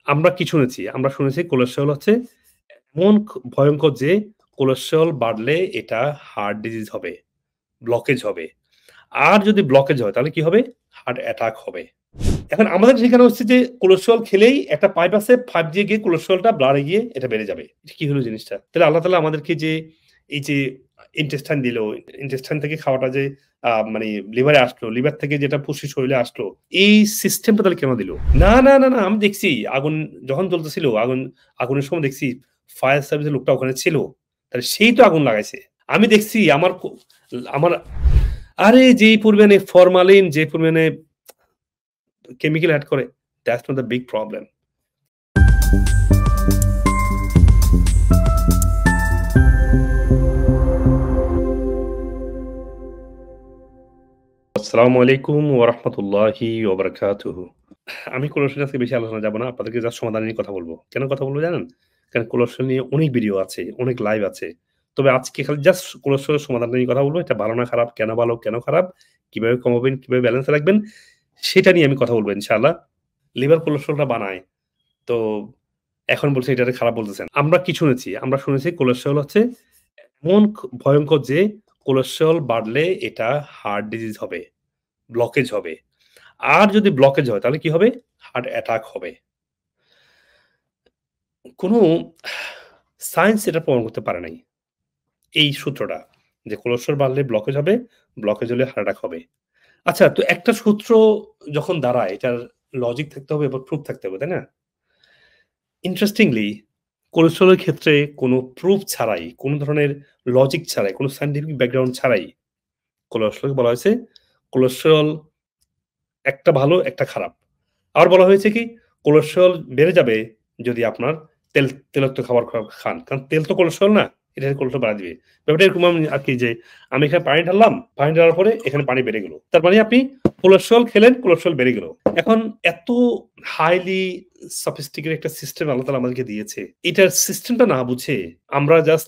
আমরা কি শুনেছি? আমরা শুনেছি কোলেস্টেরল হচ্ছে এমন ভয়ংকর যে কোলেস্টেরল বাড়লে এটা হার্ট ডিজিজ হবে, ব্লকেজ হবে। আর যদি ব্লকেজ হয় তাহলে কি হবে? হার্ট অ্যাটাক হবে। এখন আমাদের সেখানে হচ্ছে যে কোলেস্টেরল খেলেই একটা পাইপ আছে, পাইপ দিয়ে গিয়ে কোলেস্টেরলটা ব্লাডে গিয়ে এটা বেড়ে যাবে। এটা কি হলো জিনিসটা? তাহলে আল্লাহ তাআলা আমাদেরকে যে এই যে ইন্টেস্টাইন দিল, ইন্টেস্টাইন থেকে খাওয়াটা যে মানে লিভারে আসলো, লিভার থেকে যেটা ফুসফুস শরীরে আসলো, এই সিস্টেমটা তাহলে কেন দিল? না, আমি দেখছি আগুন যখন জ্বলতেছিল, আগুনের সময় দেখছি ফায়ার সার্ভিসের লোকটা ওখানে ছিল। তাহলে সেই তো আগুন লাগাইছে। আমি দেখছি আমার আরে যেই পরিমাণে ফরমালিন, যে পরিমাণে কেমিক্যাল এড করে, that's not the big problem. আসসালামু আলাইকুম ওয়া রাহমাতুল্লাহি ওয়া বারাকাতুহু। আমি কোলেস্টেরল আজকে বেশি আলোচনা যাব না। আপনাদেরকে জাস্ট সমাধান নিয়ে কথা বলব। কেন কথা বলব জানেন? কারণ কোলেস্টেরল নিয়ে অনেক ভিডিও আছে, অনেক লাইভ আছে। তবে আজকে খালি জাস্ট কোলেস্টেরলের সমাধানটা নিয়ে কথা বলব। এটা ভালো না খারাপ, কেন ভালো, কেন খারাপ, কিভাবে কমাবেন, কিভাবে ব্যালেন্সে রাখবেন, সেটা নিয়ে আমি কথা বলব ইনশাআল্লাহ। লিভার কোলেস্টেরলটা বানায়। তো এখন বলছে এটারে খারাপ বলতেছেন। আমরা কি শুনেছি? আমরা শুনেছি কোলেস্টেরল হচ্ছে এমন ভয়ংকর যে কোলেস্টেরল বাড়লে এটা হার্ট ডিজিজ হবে, ব্লকেজ হবে। আর যদি ব্লকেজ হয় তাহলে কি হবে? হার্ট অ্যাটাক হবে। কোন সায়েন্স এটা প্রমাণ করতে পারে নাই। এই সূত্রটা যে কোলেস্টেরল বাড়লে ব্লকেজ হবে, ব্লকেজ হলে হার্ট অ্যাটাক হবে। আচ্ছা, তো একটা সূত্র যখন দাঁড়ায় এটার লজিক থাকতে হবে এবং প্রুফ থাকতে হবে, তাই না? ইন্টারেস্টিংলি কোলেস্টেরলের ক্ষেত্রে কোনো প্রুফ ছাড়াই, কোন ধরনের লজিক ছাড়াই, কোন সায়েন্টিফিক ব্যাকগ্রাউন্ড ছাড়াই কোলেস্টেরলকে বলা হয়েছে কোলেস্টেরল একটা ভালো, একটা খারাপ। আবার বলা হয়েছে কি কোলেস্টেরল বেড়ে যাবে যদি আপনার তেলাক্ত খাবার খান। কারণ তেল তো কোলেস্টেরল না, এটা কোলেস্টেরল বাড়ায় দিবে। ব্যাপারটা এরকম আরকি যে আমি এখানে পানি ঢাললাম, পানি ঢালার পরে এখানে পানি বেড়ে গেল। তার মানে আপনি কোলেস্টেরল খেলেন, কোলেস্টেরল বেড়ে গেল। এখন এত হাইলি সফিস্টিকেটেড একটা সিস্টেম আল্লাহ তাআলা আমাদেরকে দিয়েছে। এটার সিস্টেমটা না বুঝে আমরা জাস্ট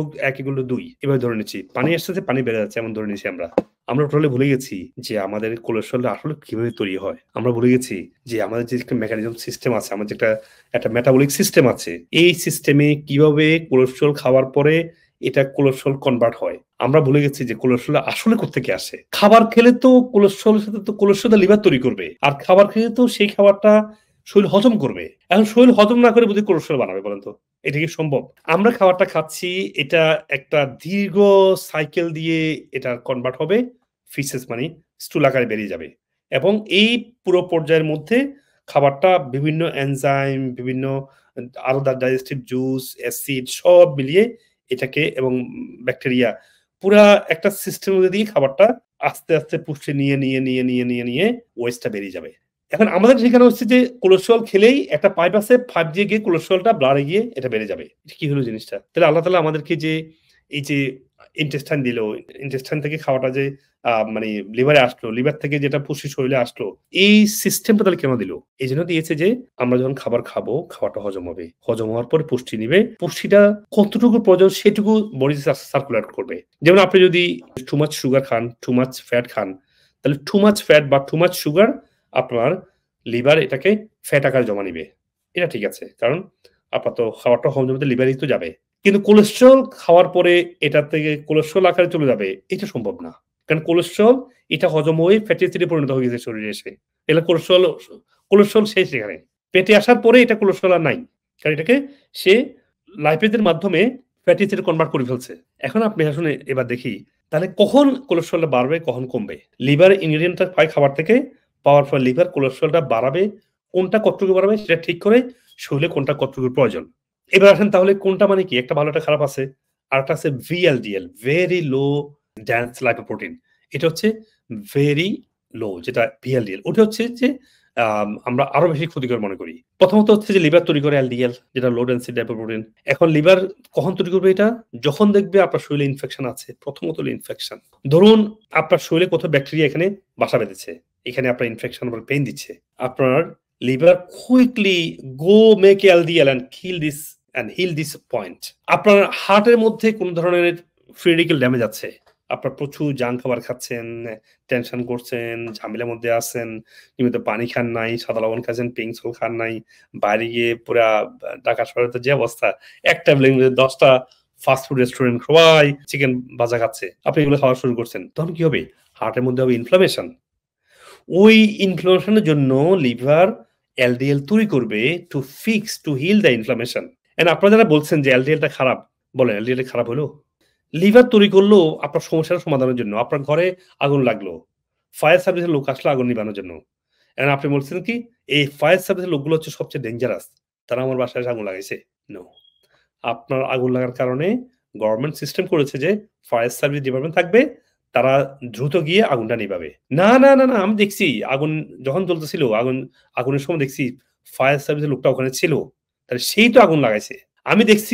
১+১=২ এভাবে ধরে নিচ্ছি। পানি আসতেছে, পানি বেড়ে যাচ্ছে এমন ধরে নিচ্ছি আমরা। আমরা টোটালি ভুলে গেছি যে আমাদের কোলেস্টেরলটা আসলে কিভাবে তৈরি হয়। আমরা ভুলে গেছি যে আমাদের যে একটা মেকানিজম সিস্টেম আছে, আমাদের যে একটা মেটাবলিক সিস্টেম আছে। এই সিস্টেমে কিভাবে কোলেস্টেরল খাওয়ার পরে এটা কোলেস্টেরল কনভার্ট হয়। আমরা ভুলে গেছি যে কোলেস্টেরল আসলে কোত্থেকে আসে। খাবার খেলে তো কোলেস্টেরলের সাথে তো কোলেস্টেরল লিভার তৈরি করবে। আর খাবার খেলে তো সেই খাবারটা শরীর হজম করবে। এখন শরীর হজম না করে বুঝি কোলেস্টেরল বানাবে বলেন তো? এটা কি সম্ভব? আমরা খাবারটা খাচ্ছি, এটা একটা দীর্ঘ সাইকেল দিয়ে এটা কনভার্ট হবে। ফিসেস মানে স্টুল আকারে বেরিয়ে যাবে। এবং এই পুরো পর্যায়ের মধ্যে খাবারটা বিভিন্ন এনজাইম, বিভিন্ন আলাদা ডাইজেস্টিভ জুস, অ্যাসিড সব মিলিয়ে এটাকে এবং ব্যাকটেরিয়া পুরা একটা সিস্টেমের মধ্যে দিয়ে খাবারটা আস্তে পুষ্টি নিয়ে ওয়েস্টটা বেরিয়ে যাবে। এখন আমাদের সেখানে হচ্ছে যে কোলেস্টেরল খেলেই একটা পাইপ আছে, পাইপ দিয়ে গিয়ে কোলেস্টেরলটা ব্লাডে গিয়ে এটা বেড়ে যাবে। এটা কি হলো জিনিসটা? তাহলে আল্লাহ তাআলা আমাদেরকে যে এই যে ইন্টেস্টাইন দিল, ইন্টেস্টাইন থেকে খাওয়াটা যে মানে লিভারে আসলো, লিভার থেকে যেটা ফুসফুস শরীরে আসলো, এই সিস্টেমটা তাহলে কেন দিল? এজন্য দিয়েছে যে আমরা যখন খাবার খাবো, খাবারটা হজম হবে। হজম হওয়ার পরে পুষ্টি নিবে। পুষ্টিটা কতটুকু প্রয়োজন সেটুকু বডিতে সার্কুলেট করবে। যেমন আপনি যদি টু মাচ সুগার খান, টু মাচ ফ্যাট খান, তাহলে টু মাচ ফ্যাট বা টু মাচ সুগার আপনার লিভার এটাকে ফ্যাট আকারে জমা নিবে। এটা ঠিক আছে। কারণ আপনার তো খাবারটা হজম হতে লিভারেই তো যাবে। কিন্তু কোলেস্টেরল খাওয়ার পরে এটা থেকে কোলেস্টেরল আকারে চলে যাবে, এটা সম্ভব না। কারণ কোলেস্টেরল এটা হজম হয়ে ফ্যাটি অ্যাসিডে পরিণত হয়ে গেছে শরীরে এসে। এলে কোলেস্টেরল শেষ এখানে। পেটে আসার পরে এটা কোলেস্টেরল আর নাই। কারণ এটাকে সে লাইপেজের মাধ্যমে ফ্যাটি অ্যাসিডে কনভার্ট করে ফেলছে। এখন আপনি আসলে এবার দেখি তাহলে কখন কোলেস্টেরলটা বাড়বে, কখন কমবে? লিভার ইনগ্রিডিয়েন্টটা পায় খাবার থেকে, পাওয়ার পর লিভার কোলেস্টেরলটা বাড়াবে, কোনটা কতটুকু বাড়াবে সেটা ঠিক করে শরীরে কোনটা কতটুকু প্রয়োজন। এবার আসেন তাহলে কোনটা মানে কি? একটা ভালো একটা খারাপ আছে। আরেকটা আছে VLDL, very low dense lipoprotein. এটা হচ্ছে ভেরি লো যেটা VLDL। ওটা হচ্ছে যে আমরা আরো বেশি ক্ষতিকর মনে করি। প্রথমত হচ্ছে যে লিভার তৈরি করে LDL যেটা লো ডেনসিটি লাইপোপ্রোটিন। এখন লিভার কখন তৈরি করবে এটা? যখন দেখবে আপনার শরীরে ইনফেকশন আছে। প্রথমত হলো ইনফেকশন। ধরুন আপনার শরীরে কোথাও ব্যাকটেরিয়া এখানে বাসা বেঁধেছে। এখানে আপনার ইনফেকশন বা পেইন দিচ্ছে। আপনার liver quickly go make LDL and kill this and heal this point. আপনার হার্টের মধ্যে কোন ধরনের ফ্রি রেডিক্যাল ড্যামেজ আছে। আপনার প্রচুর জাঙ্ক খাবার খাচ্ছেন, টেনশন করছেন, ঝামেলার মধ্যে আছেন, নিয়মিত পানি খান নাই, সাদা লবণ খাচ্ছেন, পিঙ্ক সল্ট খান নাই। বাইরে গিয়ে পুরা ঢাকা শহরে তো যে অবস্থা, একটা বিল্ডিং এ ১০ টা ফাস্ট ফুড রেস্টুরেন্ট সবাই চিকেন ভাজা খাচ্ছে। আপনি এগুলো খাওয়া শুরু করছেন। তখন কি হবে? হার্টের মধ্যে হবে ইনফ্লামেশন। ওই ইনফ্লামেশনের জন্য লিভার এলডিএল তৈরি করবে to heal the inflammation. And আপনারা যারা বলছেন যে এলডিএলটা খারাপ, বলেন এলডিএল খারাপ হলো? লিভার তৈরি করলো আপনার সমস্যার সমাধানের জন্য। আপনার ঘরে আগুন লাগলো। ফায়ার সার্ভিসের লোক আসলো আগুন নিভানোর জন্য। অ্যান্ড আপনি বলছেন কি? এই ফায়ার সার্ভিসের লোকগুলো হচ্ছে সবচেয়ে ডেঞ্জারাস। তারা আমার বাসায় এসে আগুন লাগাইছে। নো। আপনার আগুন লাগার কারণে গভর্নমেন্ট সিস্টেম করেছে যে ফায়ার সার্ভিস ডিপার্টমেন্ট থাকবে। তারা দ্রুত গিয়ে আগুনটা নিভাবে। না, আমি দেখছি আগুন যখন জ্বলতেছিল আগুনের সময় দেখছি ফায়ার সার্ভিসের লোকটা ওখানে ছিল। তাহলে সেই তো আগুন লাগাইছে। আমি দেখছি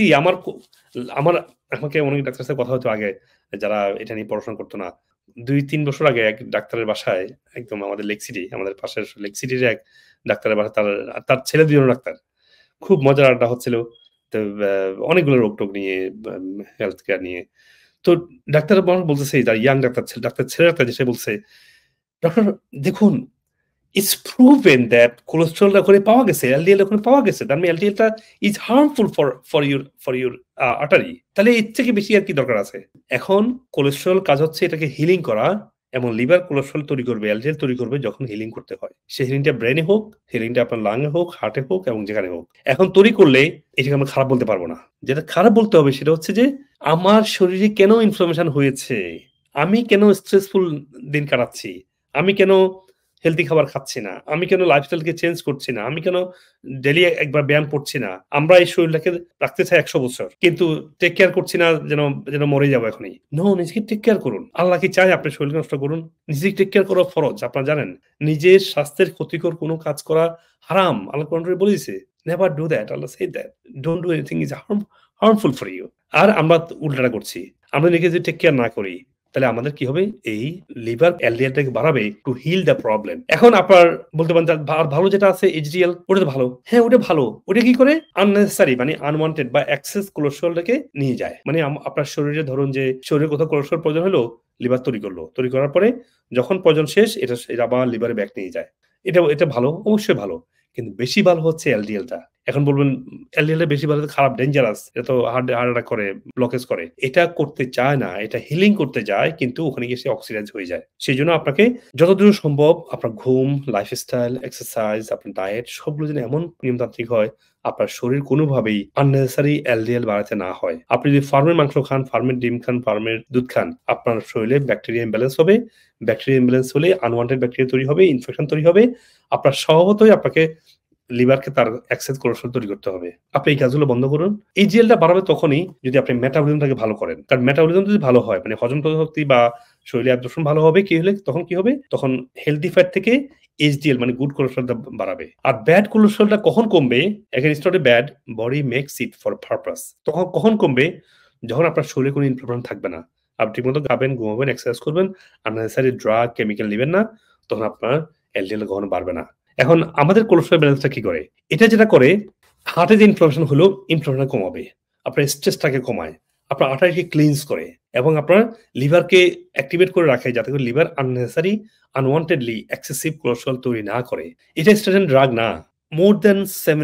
আমার আমাকে অনেক ডাক্তারের সাথে কথা হতো আগে যারা এটা নিয়ে পড়াশোনা করতো না। ২-৩ বছর আগে এক ডাক্তারের বাসায় একদম আমাদের লেক সিটি, আমাদের পাশের লেক সিটির এক ডাক্তারের বাসায় তার ছেলে ২ জন ডাক্তার। খুব মজার আড্ডা হচ্ছিল। তো অনেকগুলো রোগ-টোগ নিয়ে হেলথ কেয়ার নিয়ে। তো ডাক্তার বলতেছে তার ইয়াং ডাক্তার ছেলে ডাক্তার সে বলছে, "ডক্টর দেখুন It's proven that কোলেস্টেরলটা ওখানে পাওয়া গেছে, এলডিএল ওখানে পাওয়া গেছে। তার মানে এলডিএলটা is harmful for your artery তাহলে এর থেকে বেশি আর কি দরকার আছে?" এখন কোলেস্টেরল কাজ হচ্ছে এটাকে হিলিং করা এবং লিভার কোলেস্টেরল তৈরি করবে, এলডিএল তৈরি করবে যখন হিলিং করতে হয়। সেই হিলিংটা ব্রেইনে হোক, হিলিংটা আপনার লাংয়ে হোক, হার্টে হোক এবং যেখানে হোক। এখন তৈরি করলে এটাকে আমরা খারাপ বলতে পারব না। যেটা খারাপ বলতে হবে সেটা হচ্ছে যে আমার শরীরে কেন ইনফ্লামেশন হয়েছে? আমি কেন স্ট্রেসফুল দিন কাটাচ্ছি? আমি কেন হেলথি খাবার খাচ্ছি না? আমি কেন লাইফস্টাইলকে চেঞ্জ করছি না? আমি কেন ডেইলি একবার ব্যায়াম করছি না? আমরা এই শরীরটাকে রাখতে চাই ১০০ বছর। কিন্তু টেক কেয়ার করছি না যেন মরে যাবো এখনই। নো, নিজেকে টেক কেয়ার করুন। আল্লাহ কি চায় আপনি শরীর নষ্ট করুন? নিজেকে টেক কেয়ার করা ফরজ। আপনারা জানেন? নিজের স্বাস্থ্যের ক্ষতিকর কোন কাজ করা হারাম। আল্লাহ কোরআনে বলে দিয়েছে। Never do that. Allah said that. Don't do anything is harmful for you. আর আমরা উল্টাটা করছি। আমরা নিজেকে যদি টেক কেয়ার না করি তাহলে আমাদের কি হবে? এই লিভার এলডিএলটাকে বাড়াবে টু হিল দ্য প্রবলেম। এখন আপনার বলতে পারেন আর ভালো যেটা আছে এইচডিএল ওটা তো ভালো। হ্যাঁ, ওটা ভালো। ওটা কি করে? আননেসেসারি মানে আনওয়ান্টেড বা এক্সেস কোলেস্টেরলটাকে নিয়ে যায়। মানে আপনার শরীরে ধরুন যে শরীরে কোথাও কোলেস্টেরল প্রয়োজন হলো, লিভার তৈরি করলো। তৈরি করার পরে যখন প্রয়োজন শেষ এটা আবার লিভারে ব্যাক নিয়ে যায়। এটা ভালো, অবশ্যই ভালো। কিন্তু বেশি ভালো হচ্ছে এলডিএলটা। এখন বলবেন এলডিএল টা বেশি ভালো খারাপ, ডেঞ্জারাস। এটা তো হার্ট অ্যাটাক করে, ব্লকেজ করে। এটা করতে চায় না। এটা হিলিং করতে যায় কিন্তু ওখানে গিয়ে সে অক্সিডাইজ হয়ে যায়। সেজন্য আপনাকে যতদূর সম্ভব আপনার ঘুম, লাইফস্টাইল, এক্সারসাইজ, আপনার ডায়েট সবগুলো যেন এমন নিয়মতান্ত্রিক হয় আপনার শরীর কোনোভাবেই আননেসেসারি এলডিএল বাড়াতে না হয়। আপনি যদি ফার্মের মাংস খান, ফার্মের ডিম খান, ফার্মের দুধ খান, আপনার শরীরে ব্যাকটেরিয়া ইমব্যালেন্স হবে। ব্যাকটেরিয়া ইমব্যালেন্স হলে আনওয়ান্টেড ব্যাকটেরিয়া তৈরি হবে, ইনফেকশন তৈরি হবে। আপনার স্বভাবতই আপনাকে লিভারকে তার এক্সেস কোলেস্টেরল তৈরি করতে হবে। আপনি এই কাজগুলো বন্ধ করুন। এইচডিএলটা বাড়াবে তখনই যদি আপনি মেটাবলিজমটাকে ভালো করেন। কারণ মেটাবলিজম যদি ভালো হয় মানে হজম শক্তি বা শরীরে অ্যাবজর্পশন ভালো হবে তখন কি হবে? তখন হেলথি ফ্যাট থেকে এইচডিএল মানে গুড কোলেস্টেরলটা বাড়াবে। আর ব্যাড কোলেস্টেরলটা কখন কমবে? Again it's not a bad, body makes it for purpose. তখন কখন কমবে? যখন আপনার শরীরে কোনো ইনফ্লামেশন থাকবে না। আপনি ঠিকমতো খাবেন, ঘুমাবেন, এক্সারসাইজ করবেন, আননেসেসারি ড্রাগ, কেমিক্যাল নিবেন না। তখন আপনার এলডিএল কখনো বাড়বে না। এখন আমাদের কোলেস্টেরল ব্যালেন্সটা কি করে? এটা যেটা করে হার্টে যে ইনফ্লামেশন হলো, ইনফ্লামেশন কমাবে। আপনার স্ট্রেসটাকে কমায়। আপনার আর্টারিকে ক্লিনস করে এবং আপনার লিভারকে অ্যাক্টিভেট করে রাখে যাতে করে liver unnecessary unwantedly excessive cholesterol তৈরি না করে। এটা স্টেরয়েড ড্রাগ না। মোর দ্যান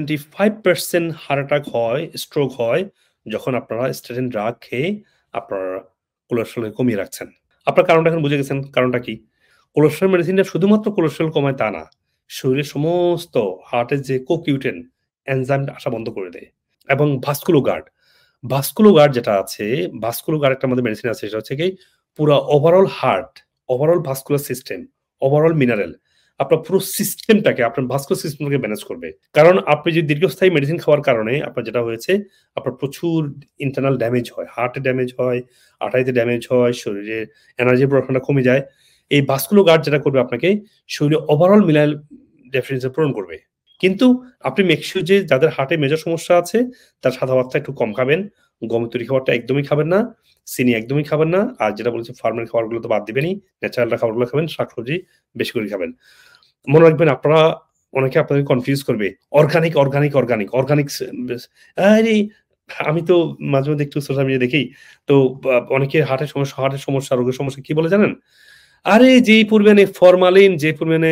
75% হার্ট অ্যাটাক হয়, স্ট্রোক হয় যখন আপনারা স্টেরয়েড ড্রাগ খেয়ে আপনার কোলেস্টেরলকে কমিয়ে রাখছেন। আপনার কারণটা এখন বুঝে গেছেন। কারণটা কি? কোলেস্টেরল মেডিসিনটা শুধুমাত্র কোলেস্টেরল কমায় তা না। শরীরের সমস্ত হার্টের যে CoQ10 এনজাইম আসা বন্ধ করে দেয় এবং ভাস্কুলোগার্ড যেটা আছে, ভাস্কুলোগার্ড একটা আমাদের মেডিসিন আছে সেটা হচ্ছে কি পুরা overall heart, overall vascular system, overall mineral আপনার পুরো সিস্টেমটাকে আপনার ভাস্কুলার সিস্টেমটাকে ম্যানেজ করবে। কারণ আপনি যদি দীর্ঘস্থায়ী মেডিসিন খাওয়ার কারণে আপনার যেটা হয়েছে আপনার প্রচুর ইন্টারনাল ড্যামেজ হয়, হার্টে ড্যামেজ হয়, আর্টারিতে ড্যামেজ হয়, শরীরের এনার্জি প্রোডাকশনটা কমে যায়। এই ভাস্কুলোগার্ড যেটা করবে আপনাকে শরীরে ওভারঅল মিনারেল ডেফিসিয়েন্সি পূরণ করবে। কিন্তু আপনি মেক সিউর যে যাদের হার্টে মেজর সমস্যা আছে তার সাদা ভাতটা একটু কম খাবেন। গমের তৈরি খাবারটা একদমই খাবেন না। চিনি একদমই খাবেন না। আর যেটা বলেছি ফার্মের খাবারগুলো তো বাদ দিবেনই। ন্যাচারাল খাবারগুলো খাবেন, শাকসবজি বেশি করে খাবেন। মনে রাখবেন অনেকে আপনাকে কনফিউজ করবে। অর্গানিক। আরে আমি তো মাঝে মধ্যে একটু সোশ্যাল মিডিয়া দেখি। তো অনেকের হার্টের সমস্যা, রোগের সমস্যা কি বলে জানেন? আরে যেই পরিমাণে ফরমালিন, যে পরিমাণে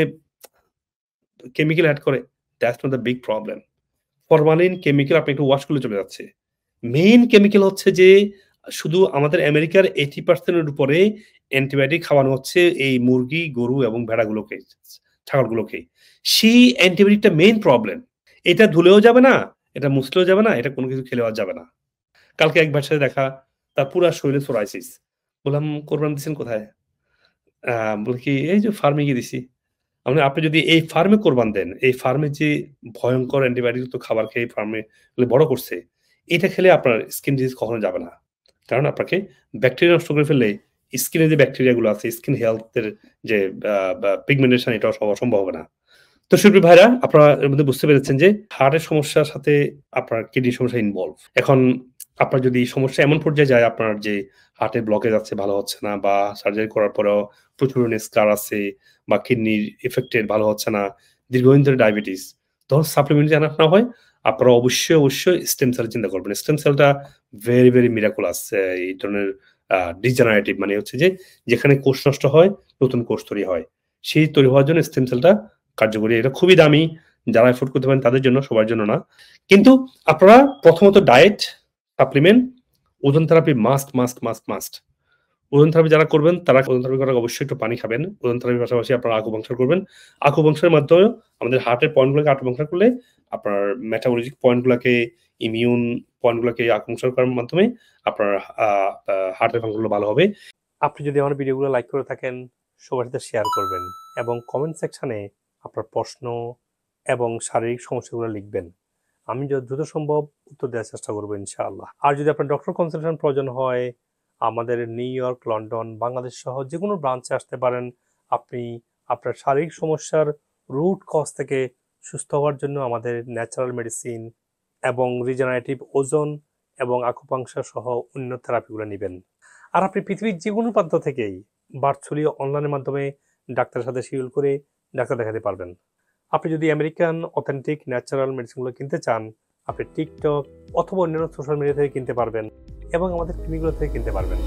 কেমিক্যাল এড করে, that's not the big problem. Formalin chemical আপনি একটু ওয়াশ করলে চলে যাচ্ছে। মেইন কেমিক্যাল হচ্ছে যে শুধু আমাদের আমেরিকার 80% এর উপরে অ্যান্টিবায়োটিক খাওয়ানো হচ্ছে এই মুরগি, গরু এবং ভেড়াগুলোকে, ছাগলগুলোকে। সেই অ্যান্টিবায়োটিকটা মেইন প্রবলেম। এটা ধুলেও যাবে না, এটা মুছলেও যাবে না, এটা কোন কিছু খেলেও আর যাবে না। কালকে এক ভাইয়ের সাথে দেখা, তার পুরা শরীরে সোরাইসিস। বললাম, "কোরবান দিছেন কোথায়?" আ বলে কি, "এই যে ফার্মে গিয়ে দিছি।" আমি বললাম, "আপনি যদি এই ফার্মে কোরবান দেন, এই ফার্মে যে ভয়ংকর অ্যান্টিবায়োটিকযুক্ত খাবার খেয়ে ফার্মে বড় করছে, এটা খেলে আপনার স্কিন ডিজিজ কখনো যাবে না। কারণ আপনাকে ব্যাকটেরিয়া নষ্ট করে ফেললে স্কিনে যে ব্যাকটেরিয়া গুলো আছে, স্কিন হেলথ এর যে আ বা পিগমেন্টেশন এটাও হওয়া সম্ভব হবে না।" তো সুপ্রিয় ভাইরা, আপনারা এর মধ্যে বুঝতে পেরেছেন যে হার্টের সমস্যার সাথে আপনার কিডনির সমস্যা ইনভলভ। এখন আপনার যদি সমস্যা এমন পর্যায়ে যায় আপনার যে হার্টে ব্লকেজ আছে, ভালো হচ্ছে না, বা সার্জারি করার পরেও প্রচুর পরিমাণে স্কার আছে, বা কিডনির এফেক্টেড, ভালো হচ্ছে না, দীর্ঘদিন ধরে ডায়াবেটিস, তখন সাপ্লিমেন্ট যদি আনা না হয়, আপনারা অবশ্যই স্টেম সেল চিন্তা করবেন। স্টেম সেলটা ভেরি মিরাকুলাস। এই ধরনের ডিজেনারেটিভ মানে হচ্ছে যে যেখানে কোষ নষ্ট হয়, নতুন কোষ তৈরি হয়। সেই তৈরি হওয়ার জন্য স্টেম সেলটা কার্যকরী। এটা খুবই দামি। যারা এফোর্ড করতে পারেন তাদের জন্য, সবার জন্য না। কিন্তু আপনারা প্রথমত diet, supplement, ozone therapy must. Ozone therapy যারা করবেন তারা ওজন থেরাপি করার আগে অবশ্যই একটু পানি খাবেন। ওজন থেরাপির পাশাপাশি আপনারা আকুপাঙ্কচার করবেন। আকুপাঙ্কচারের মাধ্যমে আমাদের হার্টের পয়েন্টগুলোকে আকুপাঙ্কচার করলে আপনার মেটাবলিক পয়েন্টগুলাকে, ইমিউন পয়েন্টগুলোকে আকুপাঙ্কচার করার মাধ্যমে আপনার আ আ হার্টের ফাংশনগুলো ভালো হবে। আপনি যদি আমার ভিডিওগুলো লাইক করে থাকেন, সবার সাথে শেয়ার করবেন এবং কমেন্ট সেকশনে আপনার প্রশ্ন এবং শারীরিক সমস্যাগুলো লিখবেন। আমি যত দ্রুত সম্ভব উত্তর দেওয়ার চেষ্টা করব ইনশাআল্লাহ। আর যদি আপনার ডক্টর কনসালটেশন প্রয়োজন হয়, আমাদের নিউ ইয়র্ক, লন্ডন, বাংলাদেশ সহ যেকোনো ব্রাঞ্চে আসতে পারেন। আপনি আপনার শারীরিক সমস্যার রুট কজ থেকে সুস্থ হওয়ার জন্য আমাদের ন্যাচারাল মেডিসিন এবং রিজেনারেটিভ ওজন এবং আকুপাঙ্কচার সহ অন্য থেরাপিগুলো নিবেন। আর আপনি পৃথিবীর যেকোনো প্রান্ত থেকেই ভার্চুয়ালি অনলাইনের মাধ্যমে ডাক্তারের সাথে শিডিউল করে ডাক্তার দেখাতে পারবেন। আপনি যদি আমেরিকান অথেন্টিক ন্যাচারাল মেডিসিনগুলো কিনতে চান, আপনি টিকটক অথবা অন্যান্য সোশ্যাল মিডিয়া থেকে কিনতে পারবেন এবং আমাদের ক্লিনিকগুলো থেকে কিনতে পারবেন।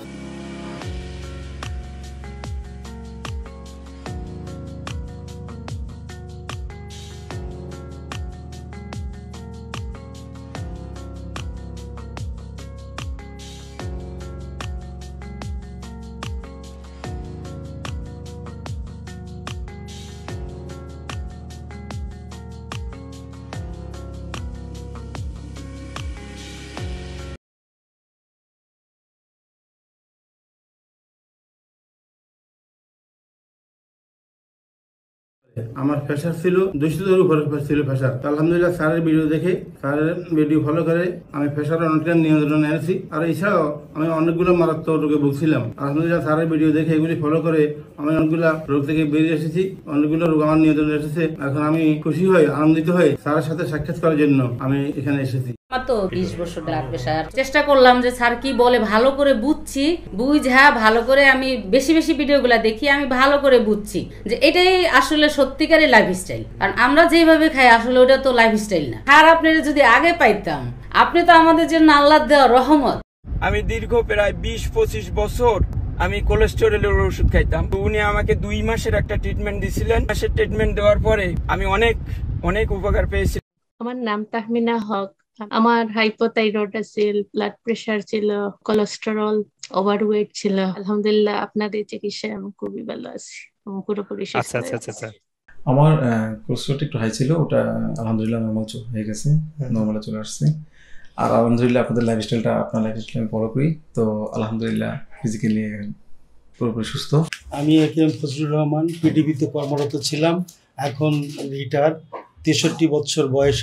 আমার প্রেশার ছিল 200 উপরে ছিল প্রেশার। আলহামদুলিল্লাহ স্যারের ভিডিও দেখে, স্যারের ভিডিও ফলো করে আমি প্রেশার অনেকটা নিয়ন্ত্রণে এনেছি। আর এছাড়াও আমি অনেকগুলো মারাত্মক রোগে ভুগছিলাম। আলহামদুলিল্লাহ স্যারের ভিডিও দেখে এগুলি ফলো করে আমি অনেকগুলো রোগ থেকে বেরিয়ে এসেছি। অনেকগুলো রোগ আমার নিয়ন্ত্রণে এসেছে। এখন আমি খুশি হই, আনন্দিত হই স্যারের সাথে সাক্ষাৎ করার জন্য আমি এখানে এসেছি। আমার তো 20 বছর ব্লাড প্রেশার। চেষ্টা করলাম যে স্যার কি বলে ভালো করে বুঝছি, বুঝা ভালো করে আমি বেশি ভিডিওগুলো দেখি, আমি ভালো করে বুঝছি যে এটাই আসলে সত্যিকারের লাইফস্টাইল। কারণ আমরা যেভাবে খাই আসলে ওটা তো লাইফস্টাইল না। আর আপনারা যদি আগে পাইতাম, আপনি তো আমাদের জন্য আল্লাহর দেওয়া রহমত। আমি দীর্ঘ প্রায় 20-25 বছর আমি কোলেস্টেরলের ওষুধ খাইতাম। উনি আমাকে 2 মাসের একটা ট্রিটমেন্ট দিয়েছিলেন। মাসের ট্রিটমেন্ট দেওয়ার পরে আমি অনেক উপকার পেয়েছি। আমার নাম তাহমিনা হক। আমার হাইপোথাইরয়েড ছিল, ব্লাড প্রেশার ছিল, কোলেস্টেরল, ওভারওয়েট ছিল। আলহামদুলিল্লাহ আপনাদের চিকিৎসায় আমি খুবই ভালো আছি, পুরোপুরি সুস্থ হয়ে গেছি। আমার কোলেস্টেরলটা একটু হাই ছিল, ওটা আলহামদুলিল্লাহ নর্মাল হয়ে গেছে, নর্মালে চলে আসছে। আর আলহামদুলিল্লাহ আপনাদের লাইফস্টাইলটা, আপনার লাইফস্টাইল আমি ফলো করি, তো আলহামদুলিল্লাহ ফিজিক্যালি পুরোপুরি সুস্থ। আমি একেএম ফজলুর রহমান, পিডিবিতে কর্মরত ছিলাম, এখন রিটায়ার, 63 বছর বয়স।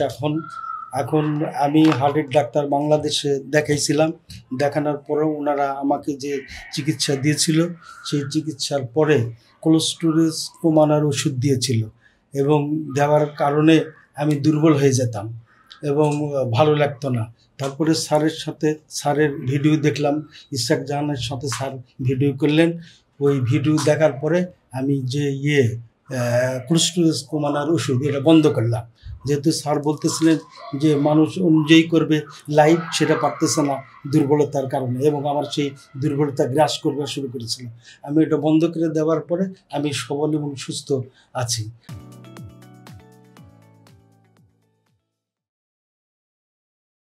এখন আমি হার্টের ডাক্তার বাংলাদেশে দেখাইছিলাম। দেখানোর পরেও ওনারা আমাকে যে চিকিৎসা দিয়েছিল, সেই চিকিৎসার পরে কোলেস্টেরল কমানোর ওষুধ দিয়েছিল এবং দেওয়ার কারণে আমি দুর্বল হয়ে যেতাম এবং ভালো লাগতো না। তারপরে স্যারের ভিডিও দেখলাম, ইসরাক জাহানের সাথে স্যার ভিডিও করলেন। ওই ভিডিও দেখার পরে আমি যে কোলেস্টেরল কমানোর ওষুধ, এটা বন্ধ করলাম। যেহেতু স্যার বলতেছিলেন যে মানুষ অনুযায়ী করবে লাইফ, সেটা পারতেছে না দুর্বলতার কারণে, এবং আমার সেই দুর্বলতা গ্রাস করবার শুরু করেছিল। আমি এটা বন্ধ করে দেওয়ার পরে আমি সবল এবং সুস্থ আছি।